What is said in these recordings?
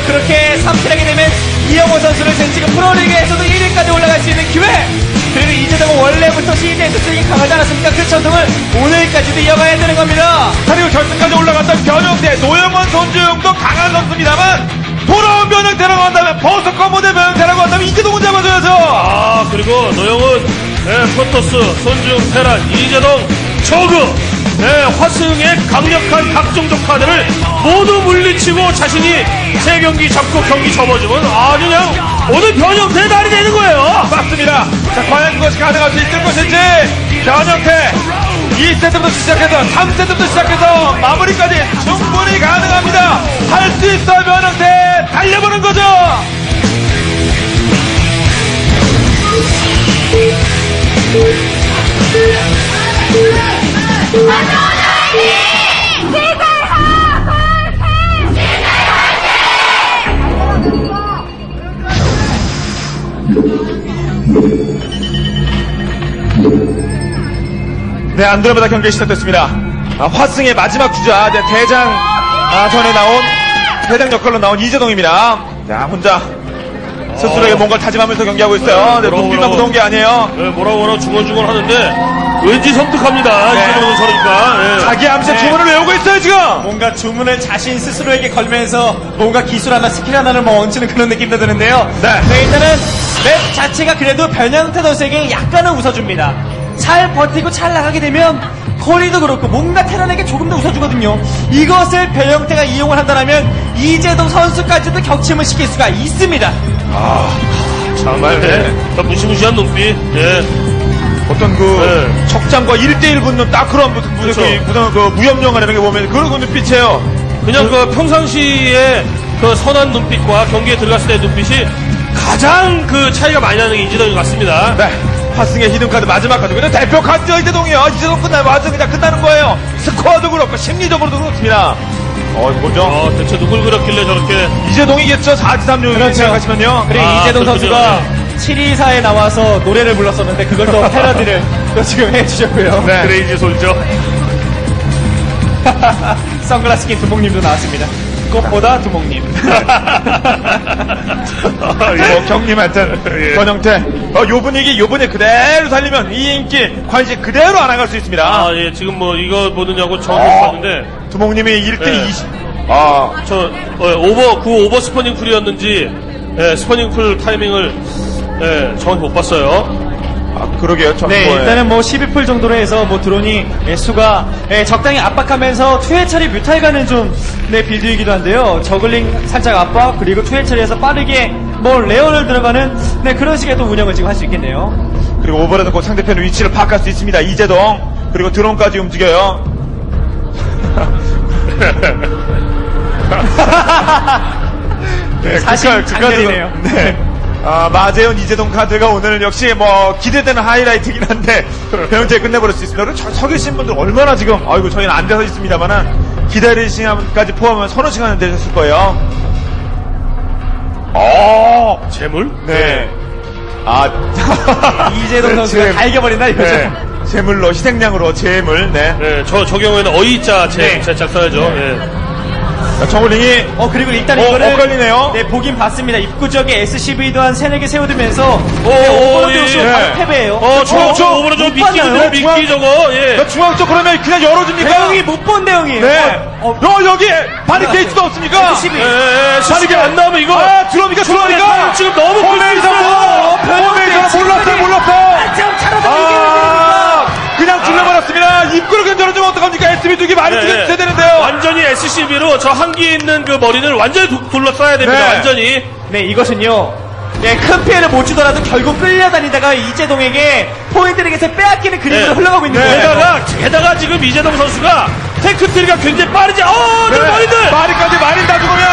그렇게 3패하게 되면 이영호 선수를 지금 프로리그에서도 1위까지 올라갈 수 있는 기회. 그리고 이재동은 원래부터 시즌에서 되게 강하지 않았습니까? 그 전통을 오늘까지도 이어가야 되는 겁니다. 그리고 결승까지 올라갔던 변형태, 노영원, 손주영도 강한 선수입니다만 돌아온 변형태라고 한다면 버서커 모델 변형태라고 한다면 이재동은 잡아줘야죠. 그리고 노영은 프로토스, 손주영, 테란, 이재동, 저그 화승의 강력한 각종 조카들을 모두 물리치고 자신이 3경기 잡고 경기 접어주면 아주 그냥 오늘 변형태의 날이 되는 거예요. 맞습니다. 자, 과연 그것이 가능할 수 있을 것인지 변형태 2세트부터 시작해서 3세트부터 시작해서 마무리까지 충분히 가능합니다. 할 수 있어요. 변형태 달려보는 거죠. 네, 안드로메다 경기 시작됐습니다. 화승의 마지막 주자, 대장 전에 나온 대장 역할로 나온 이재동입니다. 자, 혼자 스스로에게 뭔가를 다짐하면서 경기하고 있어요. 네, 눈빛만 무서운 게 아니에요. 네, 뭐라 중얼중얼 하는데 왠지 섬뜩합니다. 이재동 선수니까. 자기 암세 주문을 외우고 있어요 지금. 뭔가 주문을 자신 스스로에게 걸면서 뭔가 기술 하나 스킬 하나를 얹히는 그런 느낌도 드는데요. 네. 일단은 맵 자체가 그래도 변형태 선수에게 약간은 웃어줍니다. 잘 버티고 잘 나가게 되면 거리도 그렇고 뭔가 테란에게 조금 더 웃어주거든요. 이것을 변형태가 이용을 한다면 이재동 선수까지도 격침을 시킬 수가 있습니다. 정말 무시무시한 눈빛. 어떤 척장과 1대1 붙는 딱 그런 무협영화 이런 게 보면 그런 눈빛이에요. 그냥 평상시에 선한 눈빛과 경기에 들어갔을 때의 눈빛이 가장 차이가 많이 나는 게 이재동인 것 같습니다. 네. 화승의 히든카드 마지막 카드. 그냥 대표 카드죠, 이재동이요. 이재동 끝나면 완전 그냥 끝나는 거예요. 스코어도 그렇고, 심리적으로도 그렇습니다. 뭐죠? 대체 누굴 그렸길래 저렇게. 이재동이겠죠, 4-3류. 그렇죠. 생각하시면요. 그리고 이재동 그렇군요. 선수가 724에 나와서 노래를 불렀었는데 그걸 또 패러디를 또 지금 해주셨고요. 네. 크레이지 솔죠. 선글라스 낀 두목님도 나왔습니다. 꽃보다 두목님. 경님한테 전형태. 요 분위기 그대로 살리면 이 인기 관심 그대로 안아갈 수 있습니다. 지금 이거 보느냐고 정확히 봤는데. 두목님이 1대 20. 오버 스퍼닝 풀이었는지, 스퍼닝 풀 타이밍을, 정확히 못 봤어요. 그러게요. 네, 일단은 12풀 정도로 해서 드론이 수가 적당히 압박하면서 투회 처리 뮤탈 가는 좀 빌드이기도 한데요. 저글링 살짝 압박 그리고 투회 처리해서 빠르게 레어를 들어가는 그런 식의 또 운영을 지금 할 수 있겠네요. 그리고 오버레드 곧 상대편의 위치를 파악할 수 있습니다. 이재동. 그리고 드론까지 움직여요. 네, 사실 장면이네요. 네. 마재현 이재동 카드가 오늘 역시 기대되는 하이라이트긴 한데 변형태 끝내버릴 수 있습니다. 그리고 서 계신 분들 얼마나 지금 저희는 안 돼서 있습니다만은 기다리는 시간까지 포함하면 서너 시간은 되셨을 거예요. 재물? 네. 이재동 선수가 다 이겨버린다 이거죠. 네. 재물로 희생양으로 재물. 네. 저 경우에는 어이자 제작 써야죠. 정우링이 그리고 일단 이거를 엇갈리네요. 보긴 봤습니다. 입구 지역에 SCV도 한 3-4개 세워두면서 오버로드 역시 바로 패배예요. 오버로드 미끼 저거. 중앙 쪽 그러면 그냥 열어줍니까? 대형이 못 본 대형이에요. 네. 여기 바리케이트가 없습니까? SCV. SCV 안 나오면 이거. 들어옵니까? 지금 너무 포메이션 몰랐어. 그냥 줄여버렸습니다. 입구를 견뎌주면 어떡합니까? SCV 두 개 많이 죽여야 되는데요. 완전히 SCV로 저 한기 있는 머리를 완전히 둘러싸야 됩니다. 네. 완전히. 네, 이것은요. 큰 피해를 못 주더라도 결국 끌려다니다가 이재동에게 포인트에게서 빼앗기는 그림으로 흘러가고 있는 거예요. 게다가 지금 이재동 선수가 테크트리가 굉장히 빠르지. 머리들. 말이 다 죽으면.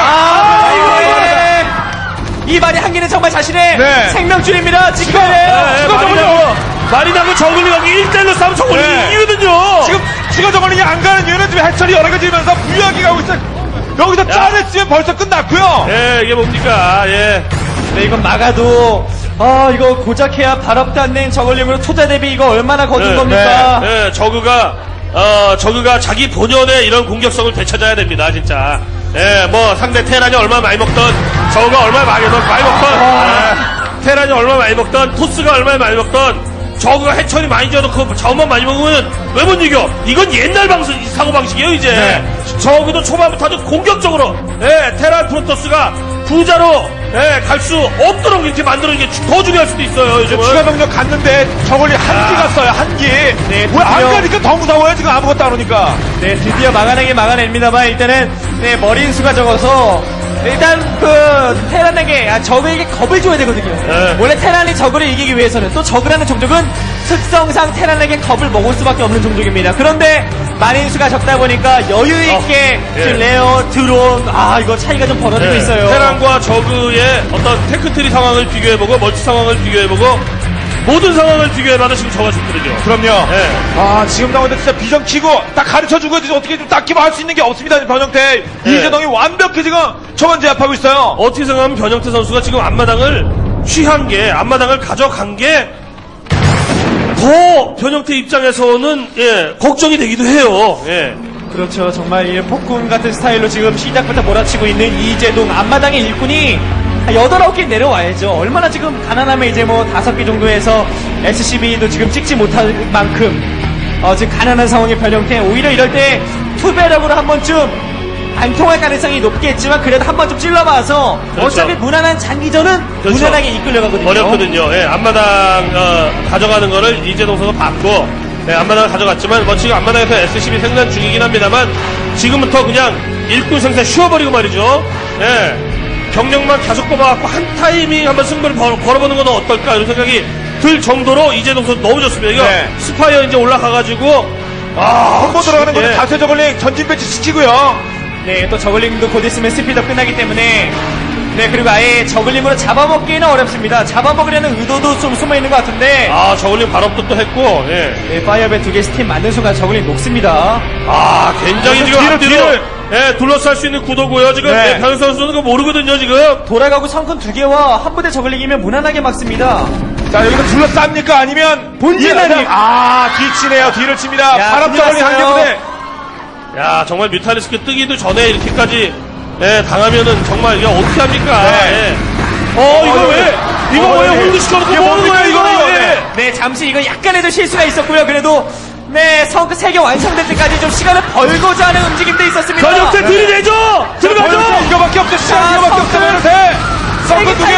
이 말이 한 개는 정말 자신의 생명줄입니다. 지금. 말이 나고 저글링 여기 1대1로 싸움 저글링 이기거든요. 지금 추가 저글링이 안 가는 이유는 지금 해철이 여러 가지 면서 부유하게 가고 있어요. 여기서 짜냈으면 벌써 끝났고요. 이게 뭡니까? 네, 이건 막아도 이거 고작해야 발업도 안 낸 저글링으로 초자 대비 이거 얼마나 거둔 겁니까? 저그가 자기 본연의 이런 공격성을 되찾아야 됩니다, 진짜. 예, 뭐 상대 테란이 얼마나 많이 먹던 저우가 얼마나 많이 먹던 테란이 얼마나 많이 먹던 토스가 얼마나 많이 먹던 저우가 해처리 많이 지어놓고 저우만 많이 먹으면 왜 못 이겨? 이건 옛날 사고방식이에요 이제. 네. 저우도 초반부터 아주 공격적으로 테란 프로토스가 부자로 갈 수 없도록 이렇게 만드는 게 더 중요할 수도 있어요 요즘은. 추가 병력 갔는데 저걸리 한기 갔어요 한기. 네, 왜 안 드디어. 가니까 더 무서워요 지금 아무것도 안 오니까. 네, 드디어 막아냅니다만 일단은 네, 머린 수가 적어서 일단 그 테란에게 적에게 겁을 줘야 되거든요. 네. 원래 테란이 적을 이기기 위해서는 또 적이라는 종족은 특성상 테란에게 겁을 먹을 수밖에 없는 종족입니다. 그런데 마린 수가 적다 보니까 여유 있게 지금 레어 드론 이거 차이가 좀 벌어지고 있어요. 테란과 저그의 어떤 테크트리 상황을 비교해보고 멀티 상황을 비교해보고 모든 상황을 비교해봐도 지금 저가 좋거든요. 그럼요. 네. 지금 나오는데 진짜 비전 키고 딱 가르쳐주고 어떻게 좀 딱히 할 수 있는 게 없습니다. 변형태 이재동이 완벽히 지금 초반 제압하고 있어요. 어떻게 생각하면 변형태 선수가 지금 앞마당을 취한 게 앞마당을 가져간 게 더 변형태 입장에서는 걱정이 되기도 해요. 그렇죠. 정말 이 폭군 같은 스타일로 지금 시작부터 몰아치고 있는 이재동 앞마당의 일꾼이 8, 9개 내려와야죠. 얼마나 지금 가난하면 이제 뭐 5개 정도에서 SCB도 지금 찍지 못할 만큼 지금 가난한 상황의 변형태 오히려 이럴 때 투배력으로 한 번쯤 안 통할 가능성이 높겠지만 그래도 한 번쯤 찔러봐서 그렇죠. 어차피 무난한 장기전은 그렇죠. 무난하게 이끌려가거든요. 어렵거든요. 앞마당 가져가는 거를 이재동 선수가 받고 앞마당을 가져갔지만 뭐 지금 앞마당에서 SCB 생산 중이긴 합니다만 지금부터 그냥 일꾼 생산 쉬어버리고 말이죠. 경력만 계속 뽑아갖고 한 타이밍 한번 승부를 걸어보는 건 어떨까 이런 생각이 들 정도로 이재동 선수 너무 좋습니다. 이거 스파이어 이제 올라가가지고 콤보 들어가는 거는 자세 저글링 전진 배치 시키고요. 네, 또 저글링도 곧 있으면 스피드업 끝나기 때문에 네, 그리고 아예 저글링으로 잡아먹기는 어렵습니다. 잡아먹으려는 의도도 좀 숨어있는 것 같은데 저글링 발업도 또 했고 네, 파이어벳 2개 스팀 맞는 순간 저글링 녹습니다. 굉장히 지금 앞뒤로 둘러쌀 수 있는 구도고요. 지금 변형 선수는 그거 모르거든요 지금. 돌아가고 성큰 2개와 한 부대 저글링이면 무난하게 막습니다. 자 여기서 둘러쌉니까 아니면 본진은 뒤치네요. 뒤를 칩니다. 바람 저글링 한 개 부대. 정말 뮤탈리스크 뜨기도 전에 이렇게까지 당하면은 정말 이거 어떻게 합니까? 이거 왜 홀드 시켜놓고 뭐 하는 거야 이거? 네, 잠시 이거 약간의 실수가 있었고요. 그래도 네, 성크 3개 완성될 때까지 좀 시간을 벌고자 하는 움직임도 있었습니다. 변형태 들이대죠! 들어가죠! 이거밖에 없어. 시간 이거밖에 없어. 변형태. 성큰 2개.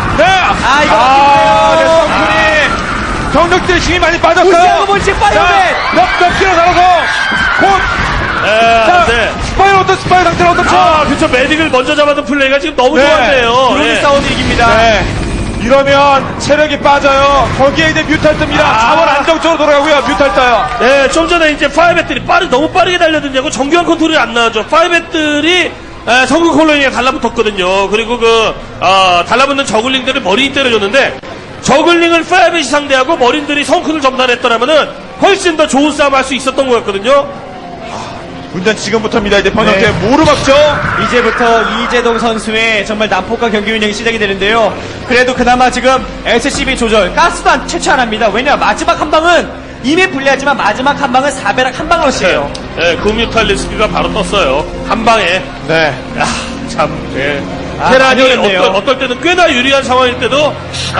이거 성큰이 병력들이 힘이 많이 빠졌어요. 무시하고 본진 파이어벳. 몇 킬로 살아서 곧. 스파이어 스파이어 상태는 어떻죠? 그쵸. 메딕을 먼저 잡았던 플레이가 지금 너무 좋았네요. 드론이 싸우는 이깁니다. 이러면 체력이 빠져요. 거기에 이제 뮤탈 뜹니다. 자원 안정적으로 돌아가고요. 뮤탈 떠요. 좀 전에 이제 파이어뱃들이 너무 빠르게 달려드냐고 정교한 컨트롤이 안 나죠. 파이어뱃들이 성군 콜로니에 달라붙었거든요. 그리고 달라붙는 저글링들을 머리인 때려줬는데 저글링을 파이어뱃이 상대하고 머린들이 성큰을 점단했더라면은 훨씬 더 좋은 싸움 할 수 있었던 것 같거든요. 문제는 지금부터입니다. 이제 변형태 모르 박죠. 이제부터 이재동 선수의 정말 난폭한 경기 운영이 시작이 되는데요. 그래도 그나마 지금 SCB 조절 가스도 최초 안 합니다. 왜냐 마지막 한 방은 이미 불리하지만 마지막 한 방은 4배락 한 방 러시예요. 금뮤탈리스크가 바로 떴어요. 한 방에. 테란이 어떨 때는 꽤나 유리한 상황일 때도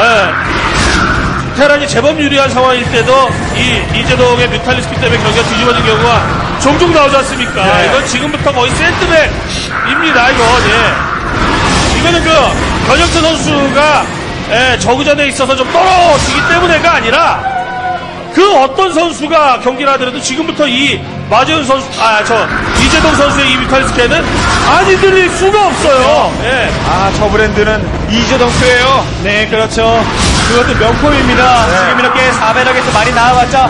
테란이 제법 유리한 상황일 때도 이재동의 뮤탈리스크 때문에 경기가 뒤집어진 경우가 종종 나오지 않습니까? 이건 지금부터 거의 샌드백입니다, 이거는 변형태 선수가 저그전에 있어서 좀 떨어지기 때문에가 아니라 그 어떤 선수가 경기를 하더라도 지금부터 이 마재훈 선수, 이재동 선수의 이 뮤탈리스크에는 안 흔들릴 수가 없어요. 저 브랜드는 이재동 표예요. 네, 그렇죠. 그것도 명품입니다. 지금 이렇게 4배락에서 많이 나와봤자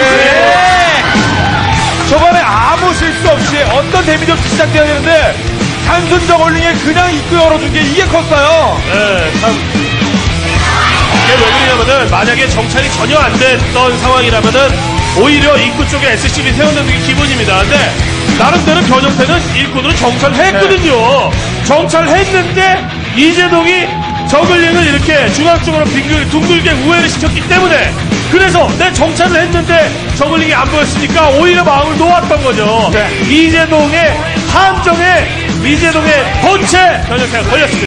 저번에 아무 실수 없이 어떤 데미지 없이 시작돼야 되는데 단순 저글링에 그냥 입구 열어준 게 이게 컸어요. 이게 왜 그러냐면은 만약에 정찰이 전혀 안 됐던 상황이라면은 오히려 입구 쪽에 SCB 세워놓는 게 기본입니다. 근데 나름대로 변형태는 일꾼으로 정찰했거든요. 정찰했는데 이재동이 저글링을 이렇게 중앙 쪽으로 둥글게 우회를 시켰기 때문에 그래서 내 정찰을 했는데 저글링이 안 보였으니까 오히려 마음을 놓았던 거죠. 이재동의 함정에 이재동의 본체 변형태가 걸렸습니다.